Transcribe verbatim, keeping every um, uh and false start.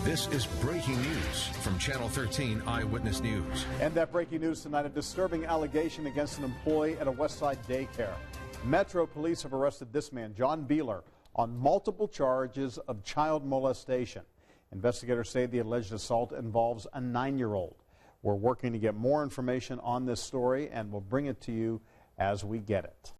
This is breaking news from Channel thirteen Eyewitness News. And that breaking news tonight, a disturbing allegation against an employee at a Westside daycare. Metro police have arrested this man, John Beeler, on multiple charges of child molestation. Investigators say the alleged assault involves a nine-year-old. We're working to get more information on this story, and we'll bring it to you as we get it.